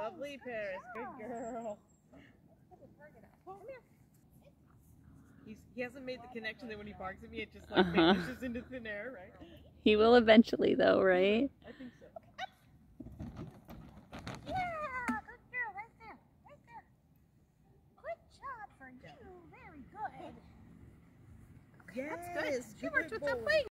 Lovely, Paris. Good girl. Come here. He hasn't made the connection that when he barks at me, it just like vanishes into thin air, right? He will eventually, though, right? I think so. Yeah, good girl, right there, right there. Good job for you, very good. Yes, That's good. She worked with that plate.